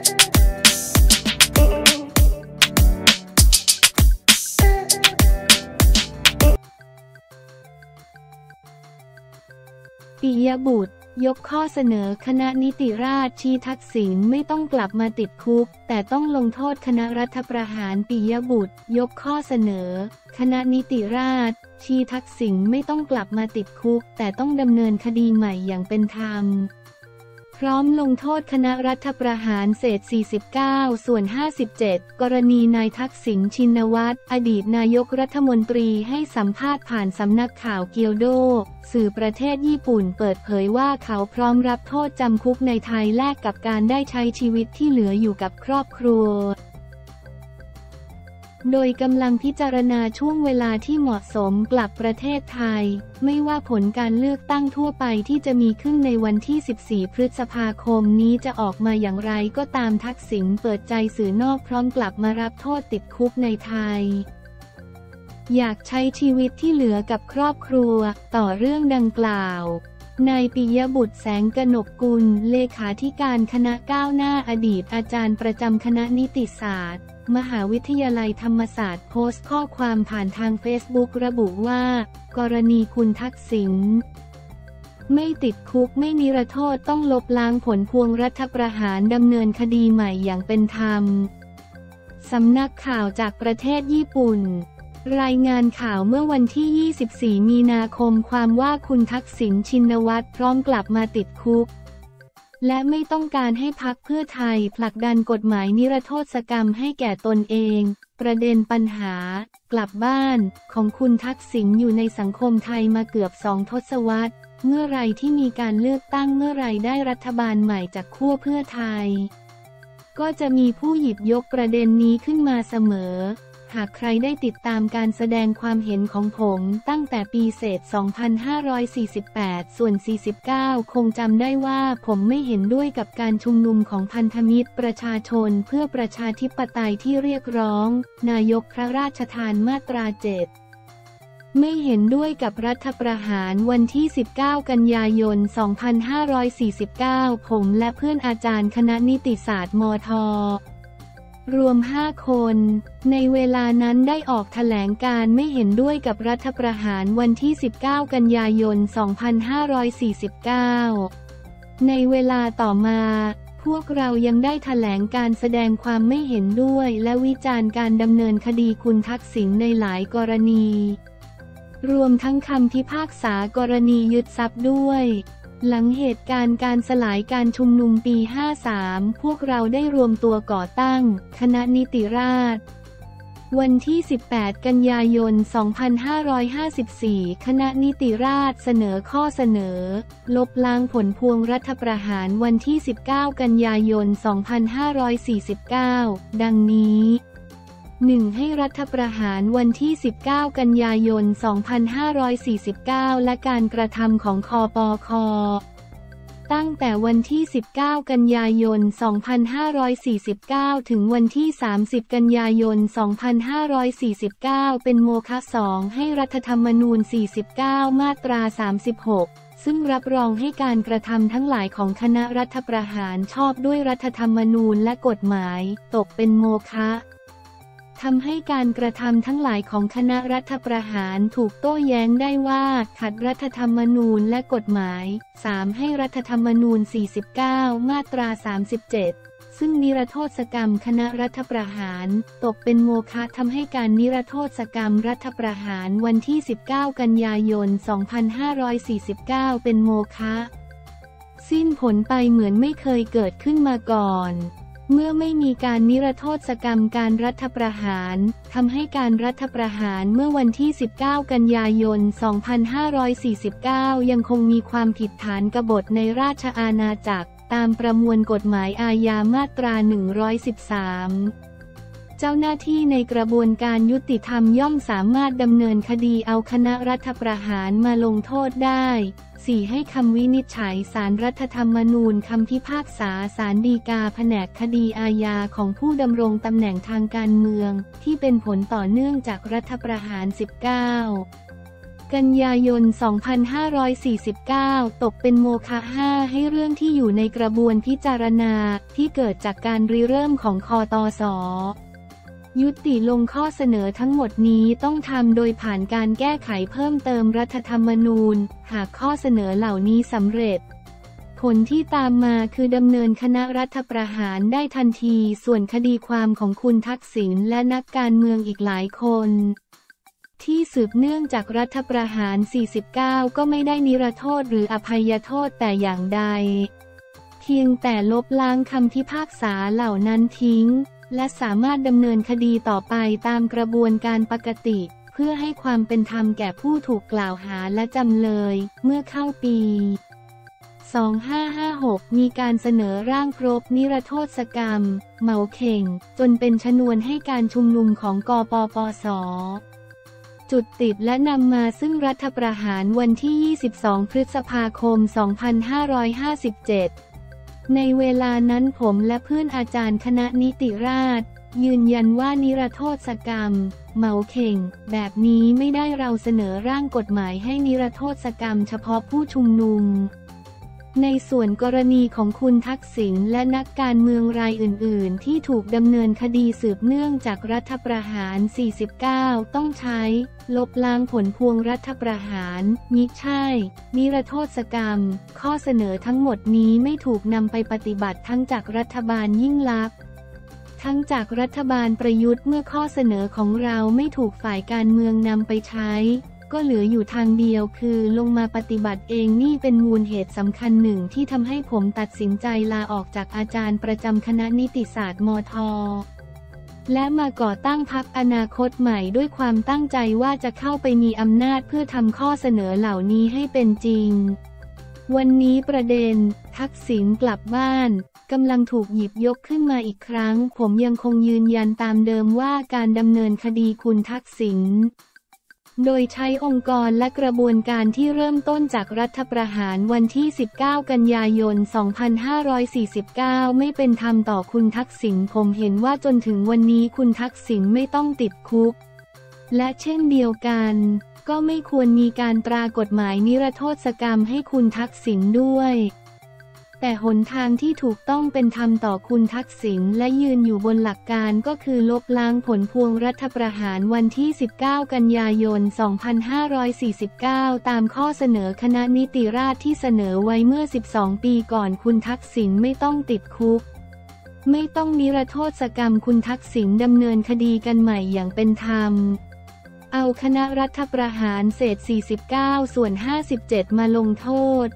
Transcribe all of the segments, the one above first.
ปิยบุตรยกข้อเสนอคณะนิติราษฎร์ชี้ทักษิณไม่ต้องกลับมาติดคุกแต่ต้องลงโทษคณะรัฐประหารปิยบุตรยกข้อเสนอคณะนิติราษฎร์ชี้ทักษิณไม่ต้องกลับมาติดคุกแต่ต้องดำเนินคดีใหม่อย่างเป็นธรรมพร้อมลงโทษคณะรัฐประหารเศษ49ส่วน57กรณีนายทักษิณชินวัตรอดีตนายกรัฐมนตรีให้สัมภาษณ์ผ่านสำนักข่าวเกียวโดสื่อประเทศญี่ปุ่นเปิดเผยว่าเขาพร้อมรับโทษจำคุกในไทยแลกกับการได้ใช้ชีวิตที่เหลืออยู่กับครอบครัวโดยกำลังพิจารณาช่วงเวลาที่เหมาะสมกลับประเทศไทยไม่ว่าผลการเลือกตั้งทั่วไปที่จะมีขึ้นในวันที่14พฤษภาคมนี้จะออกมาอย่างไรก็ตามทักษิณเปิดใจสื่อนอกพร้อมกลับมารับโทษติดคุกในไทยอยากใช้ชีวิตที่เหลือกับครอบครัวต่อเรื่องดังกล่าวนายปิยบุตรแสงกนกกุลเลขาธิการคณะก้าวหน้าอดีตอาจารย์ประจำคณะนิติศาสตร์มหาวิทยาลัยธรรมศาสตร์โพสต์ข้อความผ่านทางเฟซบุ๊กระบุว่ากรณีคุณทักษิณไม่ติดคุกไม่นิรโทษต้องลบล้างผลพวงรัฐประหารดำเนินคดีใหม่อย่างเป็นธรรมสำนักข่าวจากประเทศญี่ปุ่นรายงานข่าวเมื่อวันที่24มีนาคมความว่าคุณทักษิณชินวัตรพร้อมกลับมาติดคุกและไม่ต้องการให้พรรคเพื่อไทยผลักดันกฎหมายนิรโทษกรรมให้แก่ตนเองประเด็นปัญหากลับบ้านของคุณทักษิณอยู่ในสังคมไทยมาเกือบ2 ทศวรรษเมื่อไรที่มีการเลือกตั้งเมื่อไรได้รัฐบาลใหม่จากขั้วเพื่อไทยก็จะมีผู้หยิบยกประเด็นนี้ขึ้นมาเสมอหากใครได้ติดตามการแสดงความเห็นของผมตั้งแต่ปีเศษ2548ส่วน49คงจำได้ว่าผมไม่เห็นด้วยกับการชุมนุมของพันธมิตรประชาชนเพื่อประชาธิปไตยที่เรียกร้องนายกพระราชทานมาตรา7ไม่เห็นด้วยกับรัฐประหารวันที่19กันยายน2549ผมและเพื่อนอาจารย์คณะนิติศาสตร์มทรวม5 คนในเวลานั้นได้ออกแถลงการไม่เห็นด้วยกับรัฐประหารวันที่19กันยายน2549ในเวลาต่อมาพวกเรายังได้แถลงการแสดงความไม่เห็นด้วยและวิจารณ์การดำเนินคดีคุณทักษิณในหลายกรณีรวมทั้งคำพิพากษากรณียึดทรัพย์ด้วยหลังเหตุการณ์การสลายการชุมนุมปี53พวกเราได้รวมตัวก่อตั้งคณะนิติราษฎร์วันที่18กันยายน2554คณะนิติราษฎร์เสนอข้อเสนอลบล้างผลพวงรัฐประหารวันที่19กันยายน2549ดังนี้1ให้รัฐประหารวันที่19กันยายน2549และการกระทำของคปค.ตั้งแต่วันที่19กันยายน2549ถึงวันที่30กันยายน2549เป็นโมฆะ2ให้รัฐธรรมนูญ49มาตรา36ซึ่งรับรองให้การกระทำทั้งหลายของคณะรัฐประหารชอบด้วยรัฐธรรมนูญและกฎหมายตกเป็นโมฆะทำให้การกระทำทั้งหลายของคณะรัฐประหารถูกโต้แย้งได้ว่าขัดรัฐธรรมนูญและกฎหมาย3ให้รัฐธรรมนูญ49มาตรา37ซึ่งนิรโทษกรรมคณะรัฐประหารตกเป็นโมฆะทำให้การนิรโทษกรรมรัฐประหารวันที่19กันยายน2549เป็นโมฆะสิ้นผลไปเหมือนไม่เคยเกิดขึ้นมาก่อนเมื่อไม่มีการนิรโทษกรรมการรัฐประหารทำให้การรัฐประหารเมื่อวันที่19กันยายน2549ยังคงมีความผิดฐานกบฏในราชอาณาจักรตามประมวลกฎหมายอาญามาตรา113เจ้าหน้าที่ในกระบวนการยุติธรรมย่อมสามารถดำเนินคดีเอาคณะรัฐประหารมาลงโทษได้4ให้คำวินิจฉัยศาลรัฐธรรมนูญคำพิพากษาศาลฎีกาแผนกคดีอาญาของผู้ดำรงตำแหน่งทางการเมืองที่เป็นผลต่อเนื่องจากรัฐประหาร19 กันยายน 2549 ตกเป็นโมฆะ5ให้เรื่องที่อยู่ในกระบวนพิจารณาที่เกิดจากการริเริ่มของคตส.ยุติลงข้อเสนอทั้งหมดนี้ต้องทำโดยผ่านการแก้ไขเพิ่มเติมรัฐธรรมนูญหากข้อเสนอเหล่านี้สำเร็จผลที่ตามมาคือดำเนินคณะรัฐประหารได้ทันทีส่วนคดีความของคุณทักษิณและนักการเมืองอีกหลายคนที่สืบเนื่องจากรัฐประหาร 49 ก็ไม่ได้นิรโทษหรืออภัยโทษแต่อย่างใดเพียงแต่ลบล้างคำพิพากษาเหล่านั้นทิ้งและสามารถดำเนินคดีต่อไปตามกระบวนการปกติเพื่อให้ความเป็นธรรมแก่ผู้ถูกกล่าวหาและจำเลยเมื่อเข้าปี 2556 มีการเสนอร่างครบนิรโทษกรรมเหมาเข่งจนเป็นชนวนให้การชุมนุมของกปปส.จุดติดและนำมาซึ่งรัฐประหารวันที่ 22 พฤษภาคม 2557 ในเวลานั้นผมและเพื่อนอาจารย์คณะนิติราษฎร์ยืนยันว่านิรโทษกรรมเหมาเข่งแบบนี้ไม่ได้เราเสนอร่างกฎหมายให้นิรโทษกรรมเฉพาะผู้ชุมนุมในส่วนกรณีของคุณทักษิณและนักการเมืองรายอื่นๆที่ถูกดำเนินคดีสืบเนื่องจากรัฐประหาร 49 ต้องใช้ลบล้างผลพวงรัฐประหารมิใช่นิรโทษกรรมข้อเสนอทั้งหมดนี้ไม่ถูกนำไปปฏิบัติทั้งจากรัฐบาลยิ่งลักษณ์ทั้งจากรัฐบาลประยุทธ์เมื่อข้อเสนอของเราไม่ถูกฝ่ายการเมืองนำไปใช้ก็เหลืออยู่ทางเดียวคือลงมาปฏิบัติเองนี่เป็นมูลเหตุสำคัญหนึ่งที่ทำให้ผมตัดสินใจลาออกจากอาจารย์ประจำคณะนิติศาสตร์มท.และมาก่อตั้งพรรคอนาคตใหม่ด้วยความตั้งใจว่าจะเข้าไปมีอำนาจเพื่อทำข้อเสนอเหล่านี้ให้เป็นจริงวันนี้ประเด็นทักษิณกลับบ้านกำลังถูกหยิบยกขึ้นมาอีกครั้งผมยังคงยืนยันตามเดิมว่าการดำเนินคดีคุณทักษิณโดยใช้องค์กรและกระบวนการที่เริ่มต้นจากรัฐประหารวันที่ 19 กันยายน 2549 ไม่เป็นธรรมต่อคุณทักษิณผมเห็นว่าจนถึงวันนี้คุณทักษิณไม่ต้องติดคุกและเช่นเดียวกันก็ไม่ควรมีการตรากฎหมายนิรโทษกรรมให้คุณทักษิณด้วยแต่หนทางที่ถูกต้องเป็นธรรมต่อคุณทักษิณและยืนอยู่บนหลักการก็คือลบล้างผลพวงรัฐประหารวันที่ 19 กันยายน 2549 ตามข้อเสนอคณะนิติราษฎร์ที่เสนอไว้เมื่อ 12 ปีก่อนคุณทักษิณไม่ต้องติดคุกไม่ต้องนิรโทษกรรมคุณทักษิณดำเนินคดีกันใหม่อย่างเป็นธรรมเอาคณะรัฐประหารเศษ 49 ส่วน 57 มาลงโทษ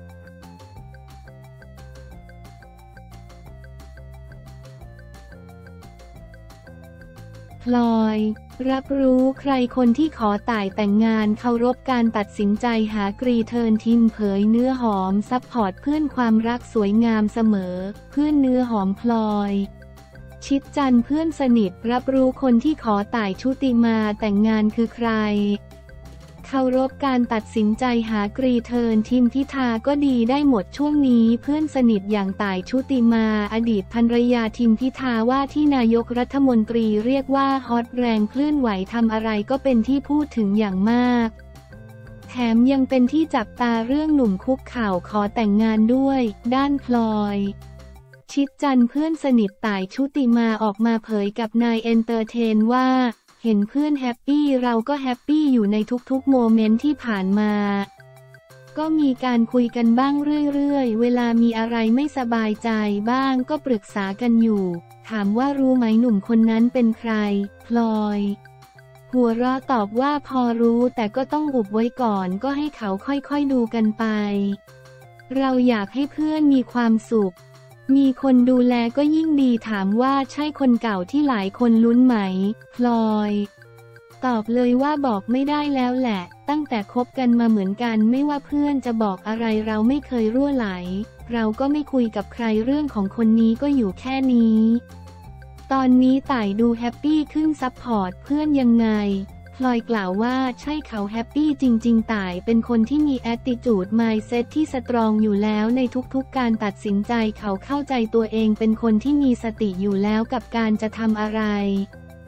พลอยรับรู้ใครคนที่ขอต่ายแต่งงานเคารพการตัดสินใจหากรีเทิร์นทิมเผยเนื้อหอมซัพพอร์ตเพื่อนความรักสวยงามเสมอเพื่อนเนื้อหอมพลอยชิดจันเพื่อนสนิทรับรู้คนที่ขอต่ายชุติมาแต่งงานคือใครเคารพการตัดสินใจหากรีเทิร์นทิมพิธาก็ดีได้หมดช่วงนี้เพื่อนสนิทอย่างต่ายชุติมาอดีตภรรยาทิมพิธาว่าที่นายกรัฐมนตรีเรียกว่าฮอตแรงเคลื่อนไหวทำอะไรก็เป็นที่พูดถึงอย่างมากแถมยังเป็นที่จับตาเรื่องหนุ่มคุกเข่าขอแต่งงานด้วยด้านพลอยชิดจันเพื่อนสนิทต่ายชุติมาออกมาเผยกับนายเอนเตอร์เทนว่าเห็นเพื่อนแฮปปี้เราก็แฮปปี้อยู่ในทุกๆโมเมนต์ที่ผ่านมาก็มีการคุยกันบ้างเรื่อยๆเวลามีอะไรไม่สบายใจบ้างก็ปรึกษากันอยู่ถามว่ารู้ไหมหนุ่มคนนั้นเป็นใครพลอยหัวเราะตอบว่าพอรู้แต่ก็ต้องอุบไว้ก่อนก็ให้เขาค่อยๆดูกันไปเราอยากให้เพื่อนมีความสุขมีคนดูแลก็ยิ่งดีถามว่าใช่คนเก่าที่หลายคนลุ้นไหมพลอยตอบเลยว่าบอกไม่ได้แล้วแหละตั้งแต่คบกันมาเหมือนกันไม่ว่าเพื่อนจะบอกอะไรเราไม่เคยรั่วไหลเราก็ไม่คุยกับใครเรื่องของคนนี้ก็อยู่แค่นี้ตอนนี้ต่ายดูแฮปปี้ขึ้นซัพพอร์ตเพื่อนยังไงพลอยกล่าวว่าใช่เขาแฮปปี้จริงๆต่ายเป็นคนที่มีแอตติจูด mindset ที่สตรองอยู่แล้วในทุกๆการตัดสินใจเขาเข้าใจตัวเองเป็นคนที่มีสติอยู่แล้วกับการจะทำอะไร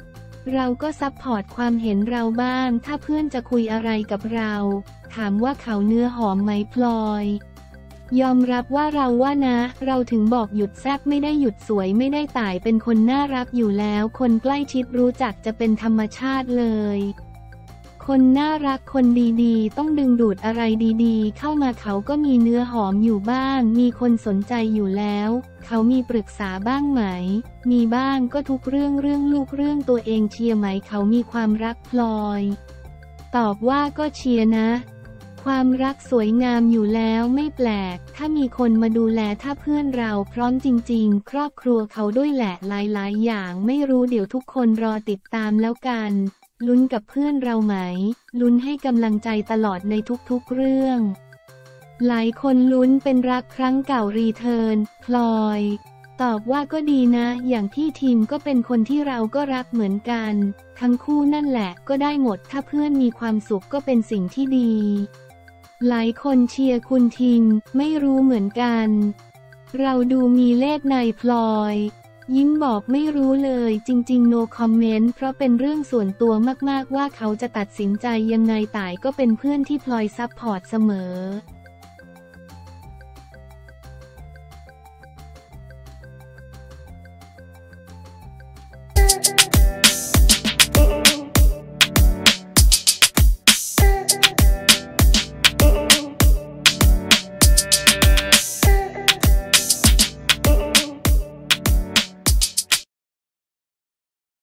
เราก็ซัพพอร์ตความเห็นเราบ้างถ้าเพื่อนจะคุยอะไรกับเราถามว่าเขาเนื้อหอมไหมพลอยยอมรับว่าเราว่านะเราถึงบอกหยุดแซบไม่ได้หยุดสวยไม่ได้ต่ายเป็นคนน่ารักอยู่แล้วคนใกล้ชิดรู้จักจะเป็นธรรมชาติเลยคนน่ารักคนดีๆต้องดึงดูดอะไรดีๆเข้ามาเขาก็มีเนื้อหอมอยู่บ้างมีคนสนใจอยู่แล้วเขามีปรึกษาบ้างไหมมีบ้างก็ทุกเรื่องลูกเรื่องตัวเองเชียร์ไหมเขามีความรักพลอยตอบว่าก็เชียร์นะความรักสวยงามอยู่แล้วไม่แปลกถ้ามีคนมาดูแลถ้าเพื่อนเราพร้อมจริงๆครอบครัวเขาด้วยแหละหลายๆอย่างไม่รู้เดี๋ยวทุกคนรอติดตามแล้วกันลุ้นกับเพื่อนเราไหมลุ้นให้กำลังใจตลอดในทุกๆเรื่องหลายคนลุ้นเป็นรักครั้งเก่ารีเทิร์นพลอยตอบว่าก็ดีนะอย่างพี่ทีมก็เป็นคนที่เราก็รักเหมือนกันทั้งคู่นั่นแหละก็ได้หมดถ้าเพื่อนมีความสุขก็เป็นสิ่งที่ดีหลายคนเชียร์คุณทิมไม่รู้เหมือนกันเราดูมีเลขในพลอยยิ้มบอกไม่รู้เลยจริงๆ no comment เพราะเป็นเรื่องส่วนตัวมากๆว่าเขาจะตัดสินใจยังไงต่ายก็เป็นเพื่อนที่พลอยซัพพอร์ตเสมอ